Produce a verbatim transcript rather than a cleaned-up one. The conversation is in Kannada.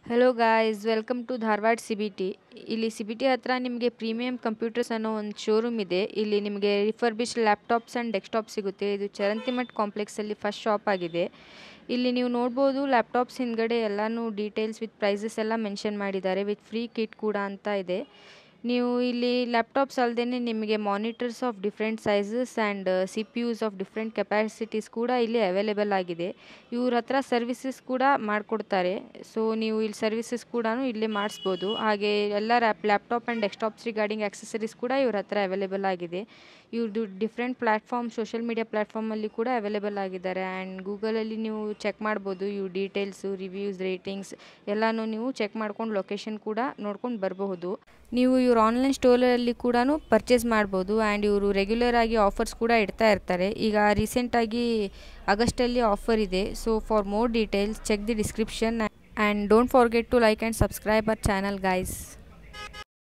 Hello guys, welcome to Dharwad C B T. ಇಲ್ಲಿ ಸಿ ಬಿ ಟಿ ಹತ್ರ ನಿಮಗೆ ಪ್ರೀಮಿಯಂ ಕಂಪ್ಯೂಟರ್ಸ್ ಅನ್ನೋ ಒಂದು ಶೋರೂಮ್ ಇದೆ. ಇಲ್ಲಿ ನಿಮಗೆ ರಿಫರ್ಬಿಶ್ಡ್ ಲ್ಯಾಪ್ಟಾಪ್ಸ್ ಆ್ಯಂಡ್ ಡೆಸ್ಕ್ಟಾಪ್ ಸಿಗುತ್ತೆ. ಇದು ಚರಂತಿಮಠ್ ಕಾಂಪ್ಲೆಕ್ಸಲ್ಲಿ ಫಸ್ಟ್ ಶಾಪ್ ಆಗಿದೆ. ಇಲ್ಲಿ ನೀವು ನೋಡ್ಬೋದು ಲ್ಯಾಪ್ಟಾಪ್ಸ್ ಹಿಂದ್ಗಡೆ ಎಲ್ಲನೂ ಡೀಟೇಲ್ಸ್ ವಿತ್ ಪ್ರೈಸಸ್ ಎಲ್ಲ ಮೆನ್ಷನ್ ಮಾಡಿದ್ದಾರೆ. ವಿತ್ ಫ್ರೀ ಕಿಟ್ ಕೂಡ ಅಂತ ಇದೆ. ನೀವು ಇಲ್ಲಿ ಲ್ಯಾಪ್ಟಾಪ್ಸ್ ಅಲ್ಲದೆ ನಿಮಗೆ monitors of different sizes and C P Us of different capacities ಕೂಡ ಇಲ್ಲಿ ಅವೈಲೇಬಲ್ ಆಗಿದೆ. ಇವ್ರ ಹತ್ರ ಸರ್ವಿಸಸ್ ಕೂಡ ಮಾಡಿಕೊಡ್ತಾರೆ. ಸೊ ನೀವು ಇಲ್ಲಿ ಸರ್ವಿಸಸ್ ಕೂಡ ಇಲ್ಲಿ ಮಾಡಿಸ್ಬೋದು. ಹಾಗೆ ಎಲ್ಲ lap laptop and desktops regarding accessories ಕೂಡ ಇವ್ರ ಹತ್ರ ಅವೈಲೇಬಲ್ ಆಗಿದೆ. ಇವ್ರದ್ದು ಡಿಫ್ರೆಂಟ್ ಪ್ಲ್ಯಾಟ್ಫಾರ್ಮ್ ಸೋಷಿಯಲ್ ಮೀಡಿಯಾ ಪ್ಲ್ಯಾಟ್ಫಾರ್ಮಲ್ಲಿ ಕೂಡ ಅವೈಲೇಬಲ್ ಆಗಿದ್ದಾರೆ. ಆ್ಯಂಡ್ ಗೂಗಲಲ್ಲಿ ನೀವು ಚೆಕ್ ಮಾಡ್ಬೋದು. ಇವು ಡೀಟೇಲ್ಸು, ರಿವ್ಯೂಸ್, ರೇಟಿಂಗ್ಸ್ ಎಲ್ಲನೂ ನೀವು ಚೆಕ್ ಮಾಡ್ಕೊಂಡು ಲೊಕೇಶನ್ ಕೂಡ ನೋಡ್ಕೊಂಡು ಬರಬಹುದು. ನೀವು ಇವ್ರ ಆನ್ಲೈನ್ ಸ್ಟೋರಲ್ಲಿ ಕೂಡ ಪರ್ಚೇಸ್ ಮಾಡ್ಬೋದು. ಆ್ಯಂಡ್ ಇವರು ರೆಗ್ಯುಲರ್ ಆಗಿ ಆಫರ್ಸ್ ಕೂಡ ಇಡ್ತಾ ಇರ್ತಾರೆ. ಈಗ ರೀಸೆಂಟಾಗಿ ಆಗಸ್ಟಲ್ಲಿ ಆಫರ್ ಇದೆ. So for more details check the description and don't forget to like and subscribe our channel guys.